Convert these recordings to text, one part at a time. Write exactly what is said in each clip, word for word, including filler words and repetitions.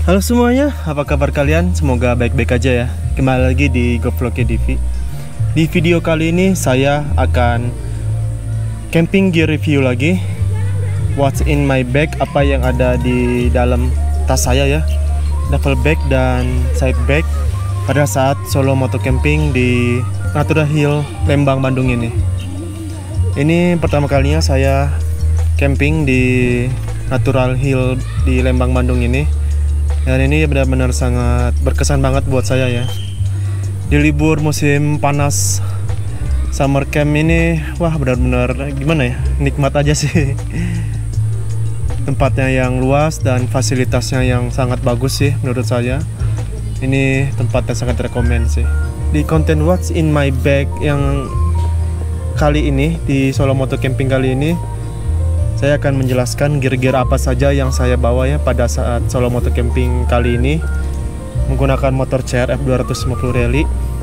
Halo semuanya, apa kabar kalian? Semoga baik-baik aja ya. Kembali lagi di Govlog T V. Di video kali ini saya akan camping gear review lagi. What's in my bag, apa yang ada di dalam tas saya ya. Duffel bag dan side bag pada saat solo moto camping di Natural Hill Lembang, Bandung ini. Ini pertama kalinya saya camping di Natural Hill di Lembang, Bandung ini. Dan ini benar-benar sangat berkesan banget buat saya ya. Di libur musim panas summer camp ini, wah benar-benar gimana ya, nikmat aja sih. Tempatnya yang luas dan fasilitasnya yang sangat bagus sih menurut saya. Ini tempat yang sangat rekomend sih. Di konten What's in my bag yang kali ini, di solo moto camping kali ini, saya akan menjelaskan gear-gear apa saja yang saya bawa ya pada saat solo moto camping kali ini menggunakan motor C R F dua ratus lima puluh rally.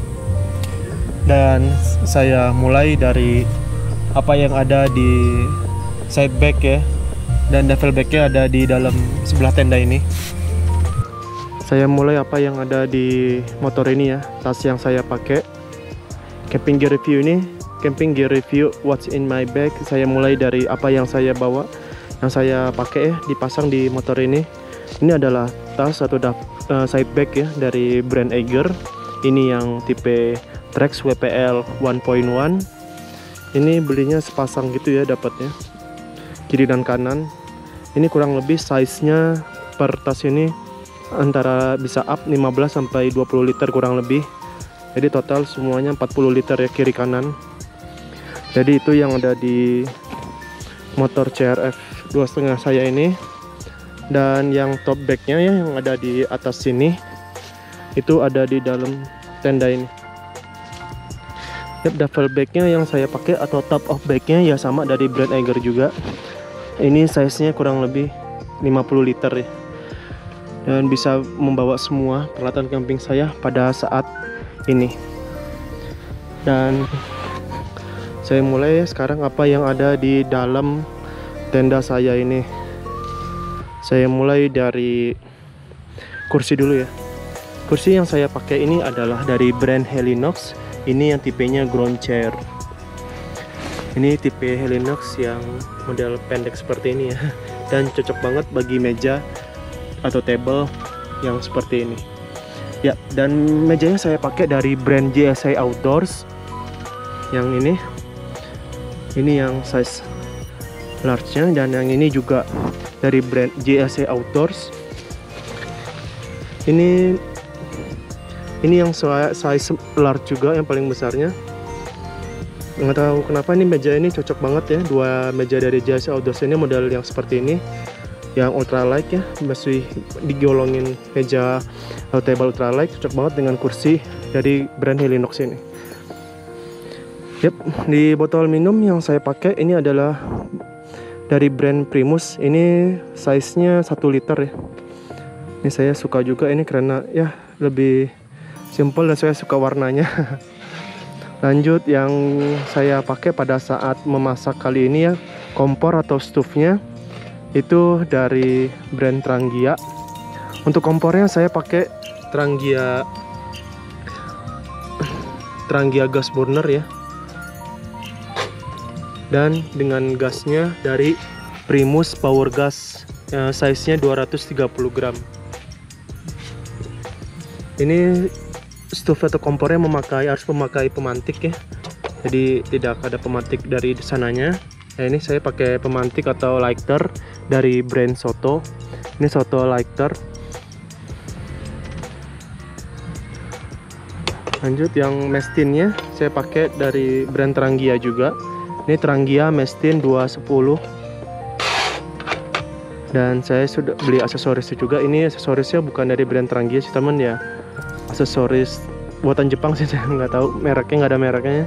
Dan saya mulai dari apa yang ada di side bag ya, dan duffel bagnya ada di dalam sebelah tenda ini. Saya mulai apa yang ada di motor ini ya, tas yang saya pakai. Camping gear review ini Camping gear review What's in my bag. Saya mulai dari apa yang saya bawa, yang saya pakai ya, dipasang di motor ini. Ini adalah tas atau uh, side bag ya dari brand Eiger. Ini yang tipe Trax W P L satu titik satu. Ini belinya sepasang gitu ya dapatnya, kiri dan kanan. Ini kurang lebih size-nya per tas ini antara bisa up lima belas sampai dua puluh liter kurang lebih. Jadi total semuanya empat puluh liter ya, kiri kanan. Jadi itu yang ada di motor C R F dua koma lima saya ini. Dan yang top bagnya ya, yang ada di atas sini, itu ada di dalam tenda ini. Yep, duffel bagnya yang saya pakai atau top of bagnya ya sama dari brand Eiger juga. Ini size nya kurang lebih lima puluh liter ya, dan bisa membawa semua peralatan camping saya pada saat ini. Dan saya mulai sekarang apa yang ada di dalam tenda saya ini. Saya mulai dari kursi dulu ya. Kursi yang saya pakai ini adalah dari brand Helinox. Ini yang tipenya ground chair. Ini tipe Helinox yang model pendek seperti ini ya, dan cocok banget bagi meja atau table yang seperti ini. Ya, dan mejanya saya pakai dari brand J S A Outdoors. Yang ini Ini yang size large-nya, dan yang ini juga dari brand J S A Outdoors. Ini ini yang size large juga, yang paling besarnya. Nggak tahu kenapa ini meja ini cocok banget ya. Dua meja dari J S A Outdoors ini model yang seperti ini, yang ultralight ya, masih digolongin meja atau table ultralight, cocok banget dengan kursi dari brand Helinox ini. Yep, di botol minum yang saya pakai ini adalah dari brand Primus. Ini size-nya satu liter ya. Ini saya suka juga ini karena ya lebih simple dan saya suka warnanya. Lanjut, yang saya pakai pada saat memasak kali ini ya, kompor atau stove-nya itu dari brand Trangia. Untuk kompornya saya pakai Trangia Trangia gas burner ya. Dan dengan gasnya dari Primus Power Gas, ya, size-nya dua ratus tiga puluh gram. Ini stove atau kompornya memakai harus memakai pemantik ya. Jadi tidak ada pemantik dari sananya. Nah, ini saya pakai pemantik atau lighter dari brand Soto. Ini Soto lighter. Lanjut, yang mestinnya saya pakai dari brand Trangia juga. Ini Trangia Mestin dua sepuluh. Dan saya sudah beli aksesorisnya juga. Ini aksesorisnya bukan dari brand Trangia sih teman ya, aksesoris buatan Jepang sih, saya nggak tahu mereknya, nggak ada mereknya.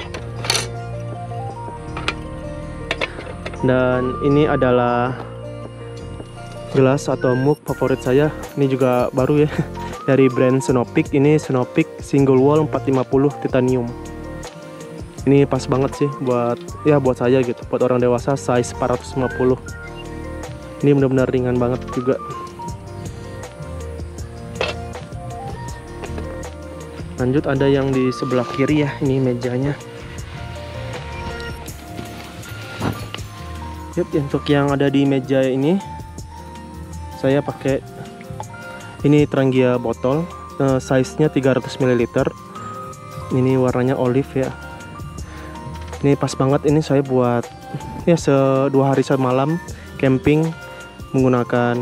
Dan ini adalah gelas atau mug favorit saya. Ini juga baru ya, dari brand Snowpeak. Ini Snowpeak single wall empat lima puluh titanium. Ini pas banget sih buat ya buat saya gitu, buat orang dewasa size empat ratus lima puluh. Ini benar-benar ringan banget juga. Lanjut ada yang di sebelah kiri ya, ini mejanya. Yuk, untuk yang ada di meja ini saya pakai ini Trangia botol, uh, size-nya tiga ratus mililiter. Ini warnanya olive ya. Ini pas banget, ini saya buat ya sedua hari semalam camping menggunakan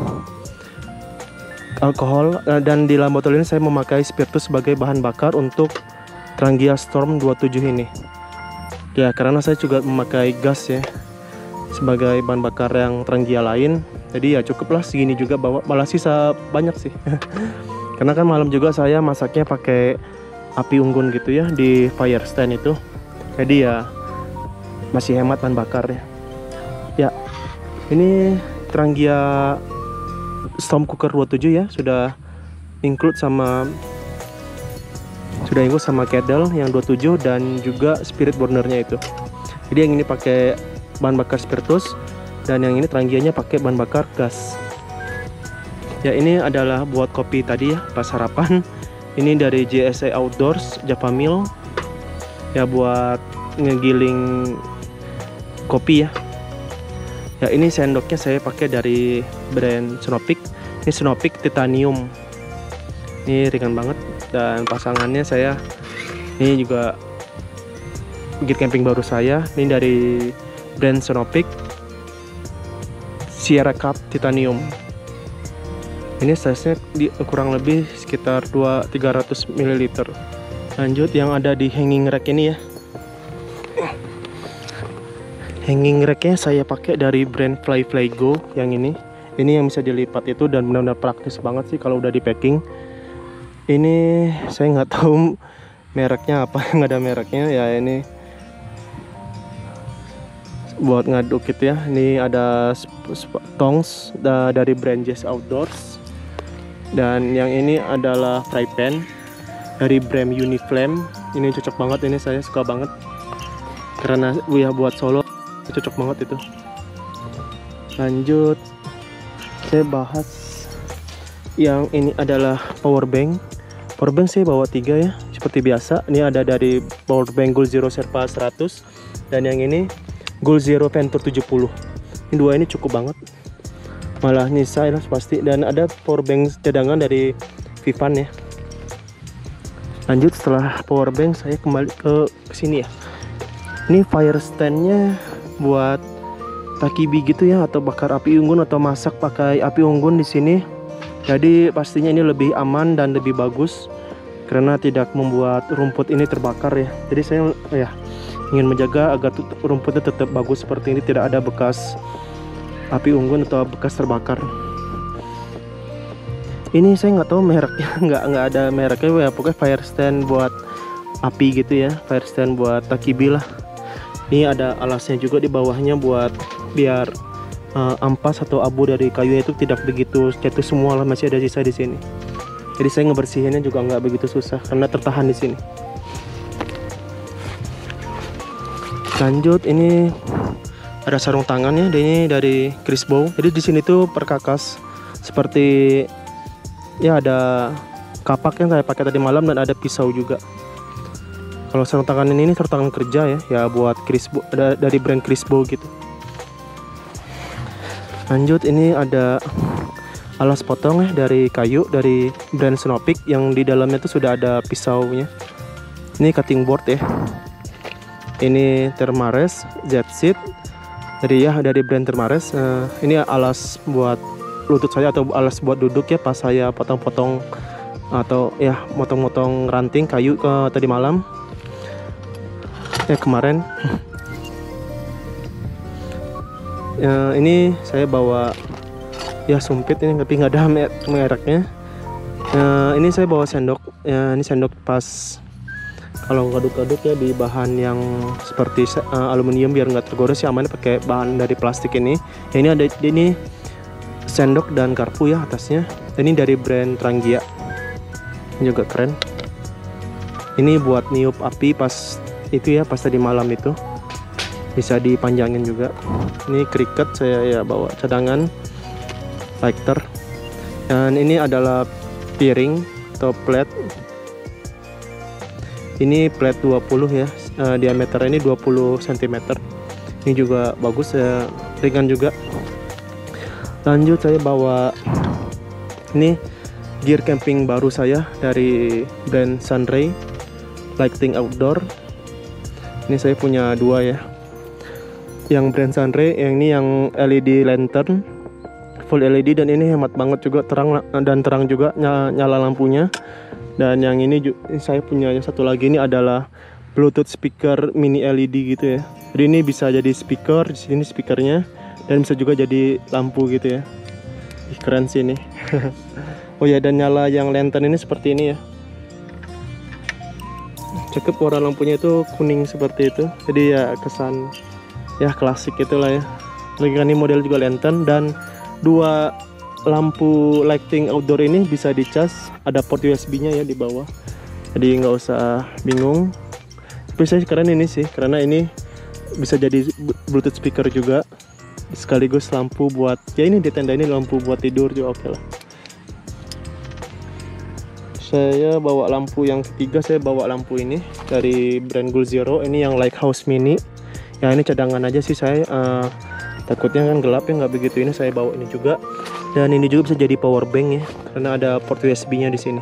alkohol, dan di dalam botol ini saya memakai spiritus sebagai bahan bakar untuk Trangia Storm dua puluh tujuh ini. Ya, karena saya juga memakai gas ya sebagai bahan bakar yang Trangia lain. Jadi ya cukuplah segini juga, bawa malah sisa banyak sih. Karena kan malam juga saya masaknya pakai api unggun gitu ya di fire stand itu. Jadi ya masih hemat bahan bakar ya. Ya, ini Trangia Storm Cooker dua puluh tujuh ya, sudah include sama sudah include sama kettle yang dua puluh tujuh dan juga spirit burnernya itu. Jadi yang ini pakai bahan bakar spiritus dan yang ini Trangianya pakai bahan bakar gas. Ya, ini adalah buat kopi tadi ya pas sarapan. Ini dari J S A Outdoors Java Mill ya, buat ngegiling kopi ya. Ya, ini sendoknya saya pakai dari brand Sonopik. Ini Sonopik Titanium. Ini ringan banget, dan pasangannya saya ini juga git camping baru saya. Ini dari brand Sonopik Sierra Cup Titanium. Ini size-nya di, kurang lebih sekitar dua ribu tiga ratus mililiter. Lanjut yang ada di hanging rack ini ya. Hanging racknya saya pakai dari brand Fly Fly Go yang ini. Ini yang bisa dilipat itu, dan benar-benar praktis banget sih kalau udah di packing. Ini saya nggak tahu mereknya apa, nggak ada mereknya ya. Ini buat ngaduk gitu ya. Ini ada tongs dari brand Jazz Outdoors, dan yang ini adalah fry pan dari brand Uniflame. Ini cocok banget, ini saya suka banget karena ya buat solo cocok banget itu. Lanjut saya bahas yang ini adalah power bank. Power bank saya bawa tiga ya, seperti biasa. Ini ada dari power bank Goal Zero Sherpa seratus, dan yang ini Goal Zero Venture tujuh puluh. Ini dua ini cukup banget, malah nyisa ya pasti. Dan ada power bank cadangan dari Vivan ya. Lanjut setelah power bank saya kembali ke sini ya. Ini fire standnya buat takibi gitu ya, atau bakar api unggun atau masak pakai api unggun di sini. Jadi pastinya ini lebih aman dan lebih bagus karena tidak membuat rumput ini terbakar ya. Jadi saya ya ingin menjaga agar rumputnya tetap bagus seperti ini, tidak ada bekas api unggun atau bekas terbakar. Ini saya nggak tahu mereknya, nggak nggak ada mereknya ya. Pokoknya fire stand buat api gitu ya, fire stand buat takibi lah. Ini ada alasnya juga di bawahnya buat biar uh, ampas atau abu dari kayunya itu tidak begitu jatuh semua lah, masih ada sisa di sini. Jadi saya ngebersihinnya juga nggak begitu susah karena tertahan di sini. Lanjut ini ada sarung tangannya, ini dari Crisbow. Jadi di sini tuh perkakas seperti ya, ada kapak yang saya pakai tadi malam dan ada pisau juga. Kalau sarung tangan ini, ini sarung tangan kerja ya, ya buat Crisbow, ada dari brand Crisbow gitu. Lanjut ini ada alas potong ya dari kayu dari brand Sonopik, yang di dalamnya tuh sudah ada pisaunya. Ini cutting board ya. Ini Thermarest Z-Seat dari ya dari brand Thermarest. Nah, ini alas buat lutut saya atau alas buat duduk ya pas saya potong-potong atau ya motong-motong ranting kayu ke tadi malam. Ya kemarin ya, ini saya bawa ya sumpit ini, tapi nggak ada mereknya. Ya, ini saya bawa sendok ya, ini sendok pas kalau ngaduk-aduk ya di bahan yang seperti uh, aluminium biar nggak tergores ya, aman pakai bahan dari plastik ini. Ya, ini ada ini sendok dan garpu ya atasnya. Ini dari brand Trangia, ini juga keren. Ini buat niup api pas itu ya, pas tadi malam itu bisa dipanjangin juga. Ini cricut saya ya bawa cadangan lighter, dan ini adalah piring atau plate Ini plate dua puluh ya, uh, diameternya ini dua puluh sentimeter. Ini juga bagus, uh, ringan juga. Lanjut saya bawa ini gear camping baru saya dari brand Sunray Lighting Outdoor. Ini saya punya dua ya, yang brand Sunray, yang ini yang L E D lantern, full L E D, dan ini hemat banget juga, terang dan terang juga nyala lampunya. Dan yang ini juga, saya punya yang satu lagi ini adalah Bluetooth speaker mini L E D gitu ya. Jadi ini bisa jadi speaker, di sini speakernya, dan bisa juga jadi lampu gitu ya. Ih, keren sih ini. Oh ya, dan nyala yang lantern ini seperti ini ya. Cakep, warna lampunya itu kuning seperti itu. Jadi ya kesan ya klasik itulah ya. Lagi kan ini model juga lantern, dan dua lampu lighting outdoor ini bisa dicas. Ada port U S B-nya ya di bawah. Jadi nggak usah bingung. Tapi saya keren ini sih, karena ini bisa jadi Bluetooth speaker juga, sekaligus lampu buat ya ini di tenda ini lampu buat tidur juga oke lah. Saya bawa lampu yang ketiga, saya bawa lampu ini dari brand Goal Zero. Ini yang Lighthouse Mini. Ya ini cadangan aja sih saya, uh, takutnya kan gelap ya, nggak begitu. Ini saya bawa ini juga, dan ini juga bisa jadi power bank ya, karena ada port U S B-nya di sini.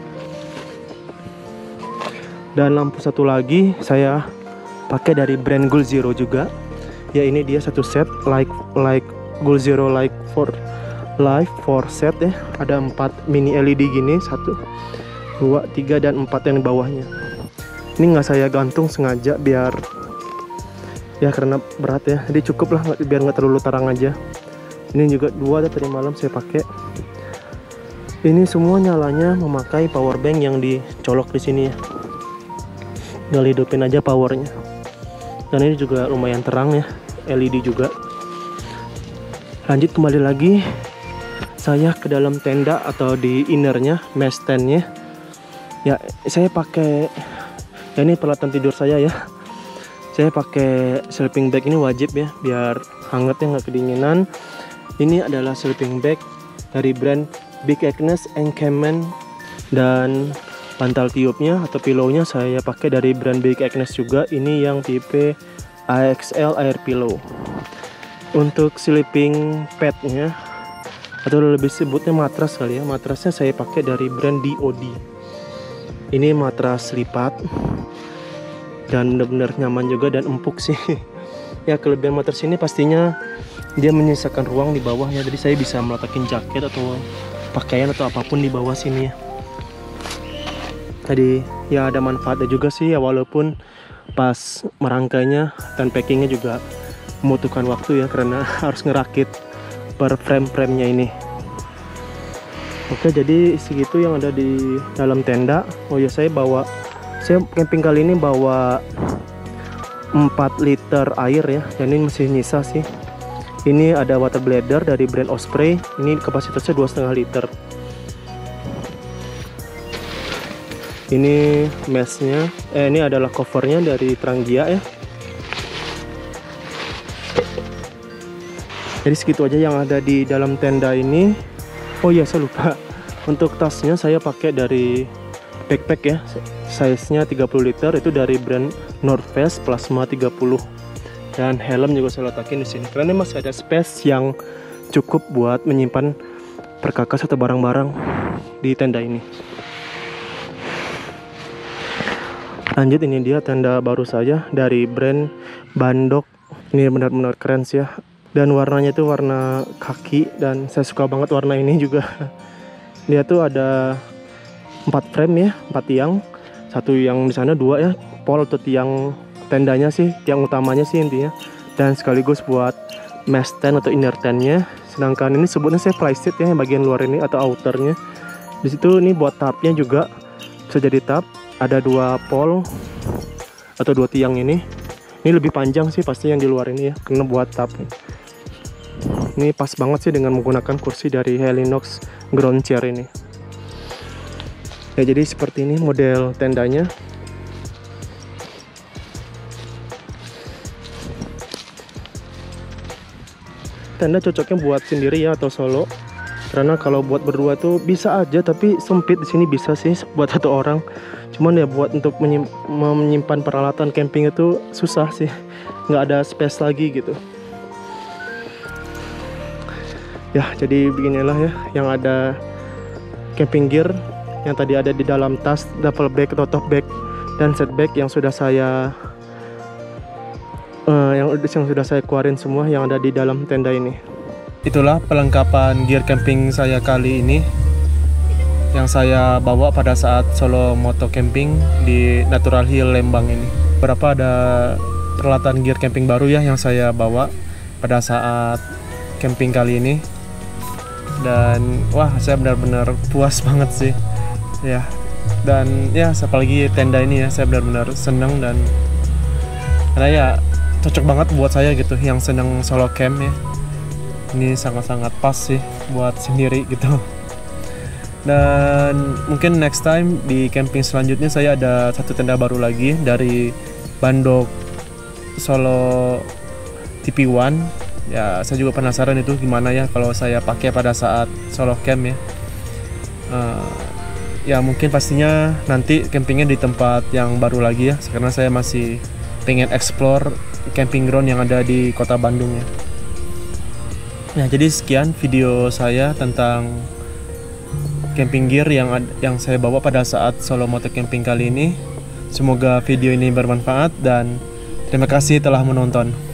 Dan lampu satu lagi saya pakai dari brand Goal Zero juga. Ya ini dia satu set like like Goal Zero like for live for set ya. Ada empat mini L E D gini, satu, dua, tiga, dan empat yang di bawahnya. Ini nggak saya gantung sengaja biar ya karena berat ya, jadi cukup lah biar nggak terlalu terang aja. Ini juga dua tadi malam saya pakai. Ini semua nyalanya memakai power bank yang dicolok di sini ya. Tinggal hidupin aja powernya. Dan ini juga lumayan terang ya, L E D juga. Lanjut kembali lagi saya ke dalam tenda atau di innernya, mesh tentnya. Ya saya pakai ya ini peralatan tidur saya ya. Saya pakai sleeping bag, ini wajib ya biar hangat ya, nggak kedinginan. Ini adalah sleeping bag dari brand Big Agnes Encampment, dan bantal tiupnya atau pillownya saya pakai dari brand Big Agnes juga. Ini yang tipe A X L Air Pillow. Untuk sleeping padnya atau lebih sebutnya matras kali ya, matrasnya saya pakai dari brand D O D. Ini matras lipat dan benar-benar nyaman juga dan empuk sih. Ya kelebihan matras ini pastinya dia menyisakan ruang di bawahnya, jadi saya bisa meletakkan jaket atau pakaian atau apapun di bawah sini ya. Jadi ya ada manfaatnya juga sih ya, walaupun pas merangkainya dan packingnya juga membutuhkan waktu ya, karena harus ngerakit per frame-framenya ini. Oke, jadi segitu yang ada di dalam tenda. Oh ya, saya bawa saya camping kali ini bawa empat liter air ya, dan ini masih nyisa sih. Ini ada water bladder dari brand Osprey. Ini kapasitasnya dua koma lima liter. Ini meshnya, eh ini adalah covernya dari Trangia ya. Jadi segitu aja yang ada di dalam tenda ini. Oh iya, saya lupa. Untuk tasnya saya pakai dari backpack ya. Size-nya tiga puluh liter, itu dari brand North Face Plasma tiga puluh. Dan helm juga saya letakin di sini. Karena masih ada space yang cukup buat menyimpan perkakas atau barang-barang di tenda ini. Lanjut, ini dia tenda baru saja dari brand Bandok. Ini benar-benar keren sih ya. Dan warnanya itu warna kaki, dan saya suka banget warna ini juga. Dia tuh ada empat frame ya, empat tiang. Satu yang di sana, dua ya, pole atau tiang tendanya sih, tiang utamanya sih intinya. Dan sekaligus buat mesh tent atau inner tentnya. Sedangkan ini sebutnya saya plyseat ya, yang bagian luar ini atau outernya. Di situ ini buat tapnya juga bisa jadi tap. Ada dua pole atau dua tiang ini. Ini lebih panjang sih pasti yang di luar ini ya, karena buat tap. Ini pas banget sih dengan menggunakan kursi dari Helinox ground chair ini. Ya, jadi seperti ini model tendanya. Tenda cocoknya buat sendiri ya atau solo. Karena kalau buat berdua tuh bisa aja, tapi sempit di sini bisa sih buat satu orang. Cuman ya buat untuk menyim menyimpan peralatan camping itu susah sih, nggak ada space lagi gitu. Ya jadi beginilah ya yang ada camping gear yang tadi ada di dalam tas, duffel bag atau tote bag dan set bag yang sudah saya uh, yang, yang sudah saya keluarin semua yang ada di dalam tenda ini. Itulah perlengkapan gear camping saya kali ini yang saya bawa pada saat solo moto camping di Natural Hill Lembang ini. Berapa ada peralatan gear camping baru ya yang saya bawa pada saat camping kali ini. Dan wah, saya benar-benar puas banget sih ya. Dan ya apalagi tenda ini ya, saya benar-benar senang dan karena ya cocok banget buat saya gitu yang senang solo camp ya. Ini sangat-sangat pas sih buat sendiri gitu. Dan mungkin next time di camping selanjutnya saya ada satu tenda baru lagi dari Bandok Solo T P satu. Ya saya juga penasaran itu gimana ya kalau saya pakai pada saat solo camp ya. Uh, ya mungkin pastinya nanti campingnya di tempat yang baru lagi ya, karena saya masih pengen explore camping ground yang ada di kota Bandung ya. Nah, jadi sekian video saya tentang camping gear yang yang saya bawa pada saat solo moto camping kali ini. Semoga video ini bermanfaat dan terima kasih telah menonton.